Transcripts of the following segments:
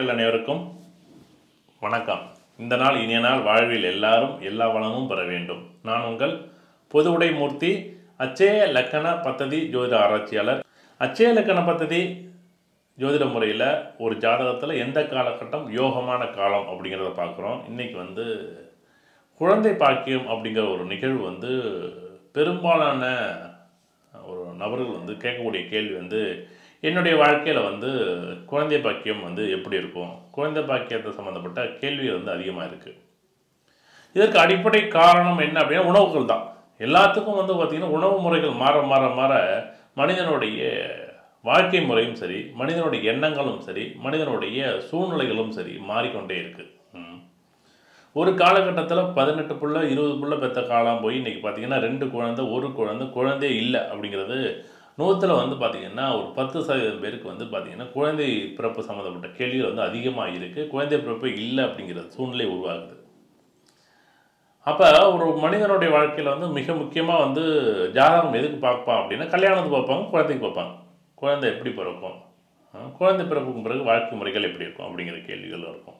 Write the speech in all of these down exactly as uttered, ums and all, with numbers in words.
நேயர்கள் அனைவருக்கும் வணக்கம். இந்த நாள் இனிய நாள், வாழ்வில் எல்லாரும் எல்லா வளமும் பெற வேண்டும். நான் உங்கள் பொதுவுடை மூர்த்தி, அச்சய லக்கண பத்ததி ஜோதிட ஆராய்ச்சியாளர். அச்சய லக்கண பத்ததி ஜோதிட முறையில் ஒரு ஜாதகத்தில் எந்த காலகட்டம் யோகமான காலம் அப்படிங்கிறத பார்க்குறோம். இன்றைக்கி வந்து குழந்தை பாக்கியம் அப்படிங்கிற ஒரு நிகழ்வு வந்து பெரும்பாலான ஒரு நபர்கள் வந்து கேட்கக்கூடிய கேள்வி வந்து, என்னுடைய வாழ்க்கையில் வந்து குழந்தை பாக்கியம் வந்து எப்படி இருக்கும், குழந்தை பாக்கியத்தை சம்மந்தப்பட்ட கேள்விகள் வந்து அதிகமாக இருக்குது. இதற்கு அடிப்படை காரணம் என்ன அப்படின்னா உணவுகள் தான். எல்லாத்துக்கும் வந்து பார்த்திங்கன்னா உணவு முறைகள் மாற மாற மாற மனிதனுடைய வாழ்க்கை முறையும் சரி, மனிதனுடைய எண்ணங்களும் சரி, மனிதனுடைய சூழ்நிலைகளும் சரி மாறிக்கொண்டே இருக்குது. ஒரு காலகட்டத்தில் பதினெட்டு புள்ள இருபது புள்ள பெற்ற காலம் போய் இன்றைக்கி பார்த்திங்கன்னா ரெண்டு குழந்தை ஒரு குழந்தை குழந்தையே இல்லை அப்படிங்கிறது நூற்றில் வந்து பார்த்திங்கன்னா ஒரு பத்து சதவீதம் பேருக்கு வந்து பார்த்திங்கன்னா குழந்தை பிறப்பு சம்மந்தப்பட்ட கேள்விகள் வந்து அதிகமாக இருக்குது. குழந்தை பிறப்பு இல்லை அப்படிங்கிற சூழ்நிலை உருவாகுது. அப்போ ஒரு மனிதனுடைய வாழ்க்கையில் வந்து மிக முக்கியமாக வந்து ஜாதகம் எதுக்கு பார்ப்பான் அப்படின்னா, கல்யாணத்துக்கு பார்ப்பாங்க, குழந்தைக்கு பார்ப்பாங்க. குழந்தை எப்படி பிறக்கும், குழந்தை பிறப்புக்கு பிறகு வாழ்க்கை முறைகள் எப்படி இருக்கும் அப்படிங்கிற கேள்விகள் இருக்கும்.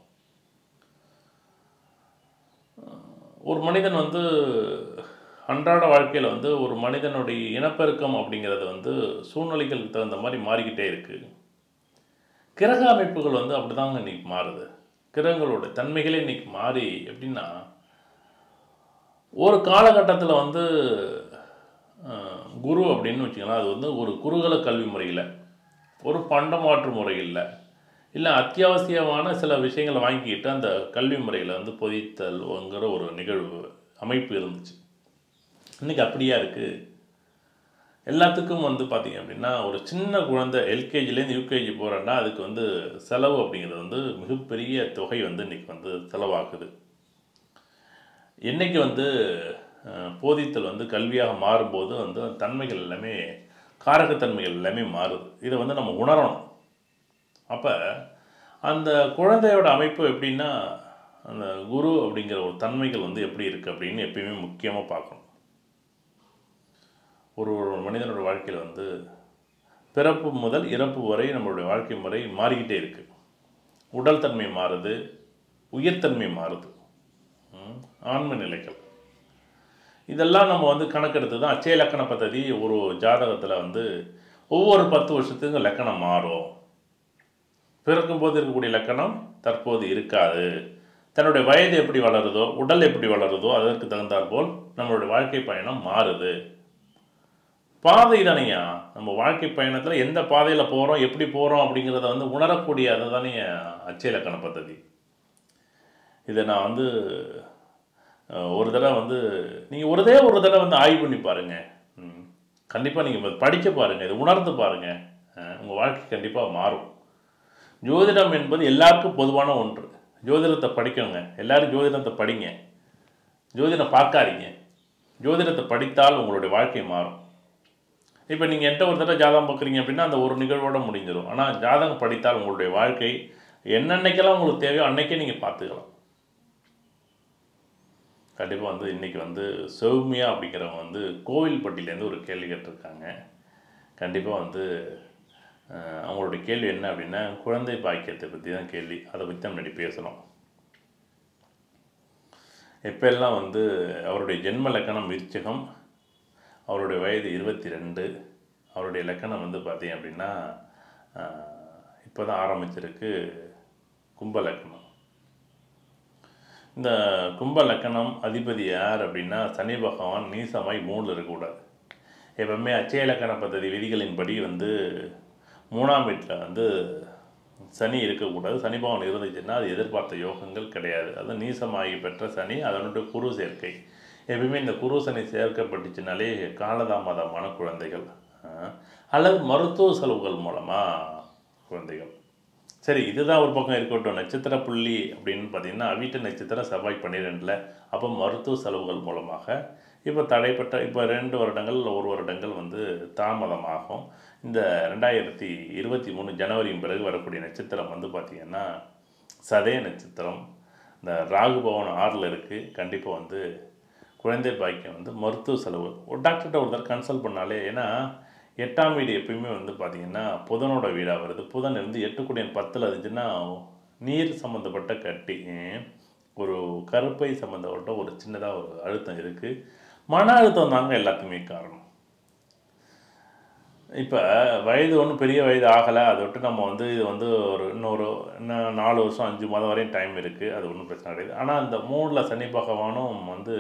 ஒரு மனிதன் வந்து அன்றாட வாழ்க்கையில் வந்து ஒரு மனிதனுடைய இனப்பெருக்கம் அப்படிங்கிறது வந்து சூழ்நிலைகளுக்கு தகுந்த மாதிரி மாறிக்கிட்டே இருக்குது. கிரக அமைப்புகள் வந்து அப்படி தாங்க இன்றைக்கி மாறுது. கிரகங்களோட தன்மைகளே இன்றைக்கி மாறி எப்படின்னா, ஒரு காலகட்டத்தில் வந்து குரு அப்படின்னு வச்சுக்கலாம், அது வந்து ஒரு குருகுல கல்வி முறையில், ஒரு பண்டமாற்று முறையில், இல்லை அத்தியாவசியமான சில விஷயங்களை வாங்கிக்கிட்டு அந்த கல்வி முறையில் வந்து பொதித்தல்ங்கிற ஒரு நிகழ்வு அமைப்பு இருந்துச்சு. இன்றைக்கி அப்படியா இருக்குது. எல்லாத்துக்கும் வந்து பார்த்திங்க அப்படின்னா, ஒரு சின்ன குழந்தை எல்கேஜிலேருந்து யூகேஜி போகிறேன்னா அதுக்கு வந்து செலவு அப்படிங்கிறது வந்து மிகப்பெரிய தொகை வந்து இன்றைக்கி வந்து செலவாகுது. என்றைக்கு வந்து போதித்தல் வந்து கல்வியாக மாறும்போது வந்து தன்மைகள் எல்லாமே, காரகத்தன்மைகள் எல்லாமே மாறுது. இதை வந்து நம்ம உணரணும். அப்போ அந்த குழந்தையோட அமைப்பு எப்படின்னா, அந்த குரு அப்படிங்கிற ஒரு தன்மைகள் வந்து எப்படி இருக்குது அப்படின்னு எப்பயுமே முக்கியமாக பார்க்கணும். ஒரு ஒரு மனிதனோட வாழ்க்கையில் வந்து பிறப்பு முதல் இறப்பு வரை நம்மளுடைய வாழ்க்கை முறை மாறிக்கிட்டே இருக்குது. உடல் தன்மை மாறுது, உயிர்த்தன்மை மாறுது, ஆன்ம நிலைகள், இதெல்லாம் நம்ம வந்து கணக்கெடுத்து தான் அச்சய லக்கண பத்ததி ஒரு ஜாதகத்தில் வந்து ஒவ்வொரு பத்து வருஷத்துக்கும் லக்கணம் மாறும். பிறக்கும்போது இருக்கக்கூடிய லக்கணம் தற்போது இருக்காது. தன்னுடைய வயது எப்படி வளருதோ, உடல் எப்படி வளருதோ அதற்கு தகுந்தாற்போல் நம்மளுடைய வாழ்க்கை பயணம் மாறுது. பாதை தானேயா நம்ம வாழ்க்கை பயணத்தில் எந்த பாதையில் போகிறோம், எப்படி போகிறோம் அப்படிங்கிறத வந்து உணரக்கூடிய அதை தானே அச்சய லக்கண பத்ததி. இதை நான் வந்து ஒரு தடவை வந்து நீங்கள் ஒருதே ஒரு தடவை வந்து ஆய்வு பண்ணி பாருங்கள். கண்டிப்பாக நீங்கள் படிக்க பாருங்கள், இதை உணர்ந்து பாருங்கள், உங்கள் வாழ்க்கை கண்டிப்பாக மாறும். ஜோதிடம் என்பது எல்லாருக்கும் பொதுவான ஒன்று. ஜோதிடத்தை படிக்கணுங்க, எல்லோரும் ஜோதிடத்தை படிங்க. ஜோதிடம் பார்க்காதீங்க, ஜோதிடத்தை படித்தால் உங்களுடைய வாழ்க்கை மாறும். இப்போ நீங்கள் என்கிட்ட ஒரு தடவை ஜாதகம் பார்க்குறீங்க அப்படின்னா அந்த ஒரு நிகழ்வோடு முடிஞ்சிடும். ஆனால் ஜாதகம் படித்தால் உங்களுடைய வாழ்க்கை என்னென்னைக்கெல்லாம் உங்களுக்கு தேவையோ அன்றைக்கே நீங்கள் பார்த்துக்கலாம். கண்டிப்பாக வந்து இன்றைக்கி வந்து சௌமியா அப்படிங்கிறவங்க வந்து கோவில்பட்டியிலேருந்து ஒரு கேள்வி கேட்டிருக்காங்க. கண்டிப்பாக வந்து அவங்களுடைய கேள்வி என்ன அப்படின்னா, குழந்தை பாக்கியத்தை பற்றி தான் கேள்வி. அதை பற்றி தான் முன்னாடி பேசணும். எப்பெல்லாம் வந்து அவருடைய ஜென்ம லக்கணம் விருச்சிகம், அவருடைய வயது இருபத்தி ரெண்டு, அவருடைய லக்கணம் வந்து பார்த்தீங்க அப்படின்னா இப்போ தான் ஆரம்பிச்சிருக்கு கும்ப லக்கணம். இந்த கும்ப லக்கணம் அதிபதி யார் அப்படின்னா சனி பகவான் நீசமாய் மூணில் இருக்கக்கூடாது. எப்பவுமே அச்சய லக்கண பத்ததி விதிகளின்படி வந்து மூணாம் வீட்டில் வந்து சனி இருக்கக்கூடாது. சனி பகவான் இருந்துச்சுன்னா அது எதிர்பார்த்த யோகங்கள் கிடையாது. அது நீசமாகி பெற்ற சனி, அதனுடைய குரு சேர்க்கை. எப்பயுமே இந்த குரு சனி சேர்க்கப்பட்டுச்சுனாலே காலதாமதமான குழந்தைகள் அல்லது மருத்துவ செலவுகள் மூலமாக குழந்தைகள். சரி, இதுதான் ஒரு பக்கம் இருக்கட்டும். நட்சத்திர புள்ளி அப்படின்னு பார்த்திங்கன்னா அவிட்ட நட்சத்திரம் செவ்வாய் பன்னிரெண்டில். அப்போ மருத்துவ செலவுகள் மூலமாக இப்போ தடைப்பட்ட இப்போ ரெண்டு வருடங்கள் ஒரு வருடங்கள் வந்து தாமதமாகும். இந்த ரெண்டாயிரத்தி இருபத்தி மூணு ஜனவரியின் பிறகு வரக்கூடிய நட்சத்திரம் வந்து பார்த்திங்கன்னா சதய நட்சத்திரம். இந்த ராகு பவன் ஆறில் இருக்குது. கண்டிப்பாக வந்து குழந்தை பாக்கியம் வந்து மருத்துவ செலவு ஒரு டாக்டர்கிட்ட ஒருத்தர் கன்சல்ட் பண்ணாலே, ஏன்னா எட்டாம் வீடு எப்பயுமே வந்து பார்த்திங்கன்னா புதனோட வீடாக வருது. புதன் இருந்து எட்டு குடியன் பத்தில் இருந்துச்சுன்னா நீர் சம்மந்தப்பட்ட கட்டி, ஒரு கருப்பை சம்மந்தப்பட்ட ஒரு சின்னதாக ஒரு அழுத்தம் இருக்குது. மன அழுத்தம் தாங்க எல்லாத்துக்குமே காரணம். இப்போ வயது ஒன்றும் பெரிய வயது ஆகலை, அதை விட்டு நம்ம வந்து இது வந்து ஒரு இன்னொரு இன்னும் நாலு வருஷம் அஞ்சு மாதம் வரையும் டைம் இருக்குது, அது ஒன்றும் பிரச்சனை கிடையாது. ஆனால் இந்த மூணில் சனி பகவானும் வந்து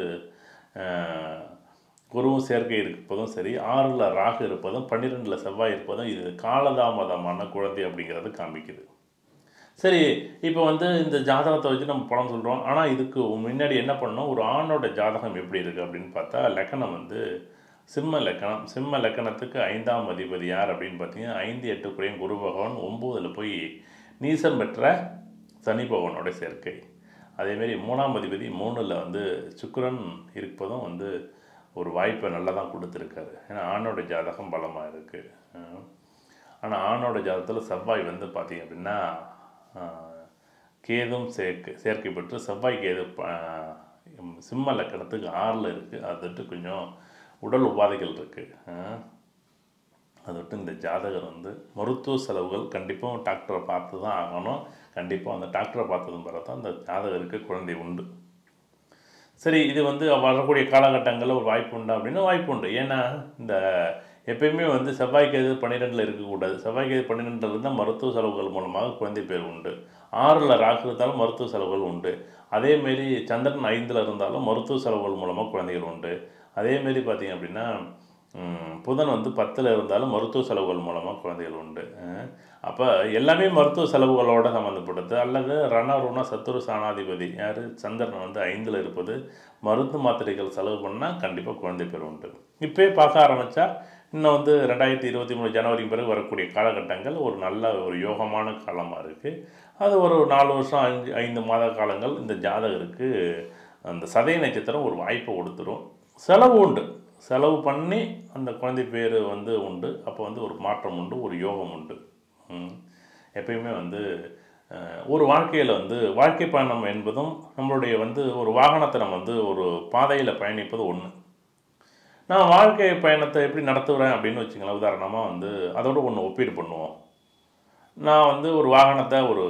குருவும் சேர்க்கை இருப்பதும் சரி, ஆறில் ராகு இருப்பதும் பன்னிரெண்டில் செவ்வாய் இருப்பதும் இது காலதாமதமான குழந்தை அப்படிங்கிறது காமிக்குது. சரி, இப்போ வந்து இந்த ஜாதகத்தை வச்சு நம்ம படம் சொல்கிறோம். ஆனால் இதுக்கு முன்னாடி என்ன பண்ணணும், ஒரு ஆணோட ஜாதகம் எப்படி இருக்குது அப்படின்னு பார்த்தா, லக்கணம் வந்து சிம்ம லக்கணம். சிம்ம லக்கணத்துக்கு ஐந்தாம் அதிபதி யார் அப்படின்னு பார்த்தீங்கன்னா, ஐந்து எட்டுக்குறையும் குரு பகவான், ஒம்போதில் போய் நீசம் பெற்ற சனி பகவானோட சேர்க்கை. அதேமாரி மூணாம் அதிபதி மூணில் வந்து சுக்கிரன் இருப்பதும் வந்து ஒரு வாய்ப்பை நல்லா தான் கொடுத்துருக்காரு. ஏன்னா ஆணோட ஜாதகம் பலமாக இருக்குது. ஆனால் ஆணோட ஜாதகத்தில் செவ்வாய் வந்து பார்த்திங்க அப்படின்னா கேதும் சேர்க்கை சேர்க்கை பெற்று செவ்வாய் கேது சிம்ம லக்கணத்துக்கு ஆறில் இருக்குது. அது விட்டு கொஞ்சம் உடல் உபாதைகள் இருக்குது. அதை விட்டு இந்த ஜாதகர் வந்து மருத்துவ செலவுகள் கண்டிப்பாக டாக்டரை பார்த்து தான் ஆகணும். கண்டிப்பாக அந்த டாக்டரை பார்த்ததும் பிறகு தான் அந்த ஜாதகருக்கு குழந்தை உண்டு. சரி, இது வந்து வரக்கூடிய காலகட்டங்களில் ஒரு வாய்ப்பு உண்டா அப்படின்னா வாய்ப்பு உண்டு. ஏன்னா இந்த எப்பயுமே வந்து செவ்வாய் கேது பன்னிரெண்டில் இருக்கக்கூடாது. செவ்வாய் கேது பன்னிரெண்டில் இருந்தால் மருத்துவ செலவுகள் மூலமாக குழந்தை பேர் உண்டு. ஆறில் ராகு இருந்தாலும் மருத்துவ செலவுகள் உண்டு. அதேமாரி சந்திரன் ஐந்தில் இருந்தாலும் மருத்துவ செலவுகள் மூலமாக குழந்தைகள் உண்டு. அதேமாரி பார்த்திங்க அப்படின்னா புதன் வந்து பத்தில் இருந்தாலும் மருத்துவ செலவுகள் மூலமாக குழந்தைகள் உண்டு. அப்போ எல்லாமே மருத்துவ செலவுகளோடு சம்மந்தப்பட்டது. அல்லது ரண ருண சத்துரு சாணாதிபதி யார் சந்திரன் வந்து ஐந்தில் இருப்பது, மருந்து மாத்திரைகள் செலவு பண்ணால் கண்டிப்பாக குழந்தை பேர் உண்டு. இப்போயே பார்க்க ஆரம்பித்தா இன்னும் வந்து ரெண்டாயிரத்தி இருபத்தி மூணு ஜனவரி பிறகு வரக்கூடிய காலகட்டங்கள் ஒரு நல்ல ஒரு யோகமான காலமாக இருக்குது. அது ஒரு நாலு வருஷம் அஞ்சு ஐந்து மாத காலங்கள் இந்த ஜாதகருக்கு அந்த சதய நட்சத்திரம் ஒரு வாய்ப்பை கொடுத்துரும். செலவு உண்டு, செலவு பண்ணி அந்த குழந்தை பேர் வந்து உண்டு. அப்போ வந்து ஒரு மாற்றம் உண்டு, ஒரு யோகம் உண்டு. எப்பயுமே வந்து ஒரு வாழ்க்கையில் வந்து வாழ்க்கை பயணம் என்பதும் நம்மளுடைய வந்து ஒரு வாகனத்தை நம்ம வந்து ஒரு பாதையில் பயணிப்பது ஒன்று. நான் வாழ்க்கை பயணத்தை எப்படி நடத்துகிறேன் அப்படின்னு வச்சுங்களேன். உதாரணமாக வந்து அதோடு ஒன்று ஒப்பீடு பண்ணுவோம். நான் வந்து ஒரு வாகனத்தை ஒரு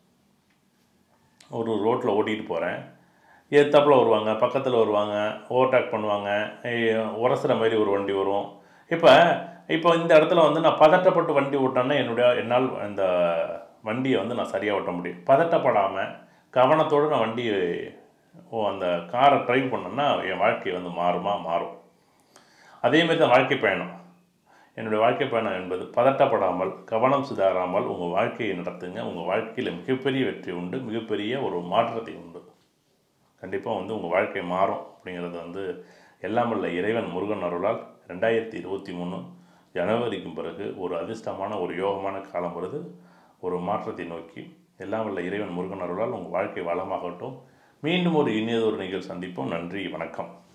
ஒரு ரோட்டில் ஓட்டிகிட்டு போகிறேன். எதிர்த்தாப்பில் வருவாங்க, பக்கத்தில் வருவாங்க, ஓவர்டேக் பண்ணுவாங்க, உரசுகிற மாதிரி ஒரு வண்டி வரும். இப்போ இப்போ இந்த இடத்துல வந்து நான் பதட்டப்பட்டு வண்டி ஓட்டேன்னா என்னுடைய என்னால் இந்த வண்டியை வந்து நான் சரியாக ஓட்ட முடியும். பதட்டப்படாமல் கவனத்தோடு நான் வண்டி ஓ அந்த காரை ட்ரைவ் பண்ணேன்னா என் வாழ்க்கை வந்து மாறுமா மாறும். அதேமாரி தான் வாழ்க்கை பயணம். என்னுடைய வாழ்க்கை பயணம் என்பது பதட்டப்படாமல் கவனம் சிதாறாமல் உங்கள் வாழ்க்கையை நடத்துங்க. உங்கள் வாழ்க்கையில் மிகப்பெரிய வெற்றி உண்டு, மிகப்பெரிய ஒரு மாற்றத்தை உண்டு. கண்டிப்பாக வந்து உங்கள் வாழ்க்கை மாறும் அப்படிங்கிறது வந்து எல்லாம் வல்ல இறைவன் முருகன் அருளால் ரெண்டாயிரத்தி இருபத்தி மூணு ஜனவரிக்கும் பிறகு ஒரு அதிர்ஷ்டமான ஒரு யோகமான காலம் வருது. ஒரு மாற்றத்தை நோக்கி எல்லாம் வல்ல இறைவன் முருகன் அருளால் உங்கள் வாழ்க்கை வளமாகட்டும். மீண்டும் ஒரு இனியதொரு நிகழ்ச்சி சந்திப்போம். நன்றி, வணக்கம்.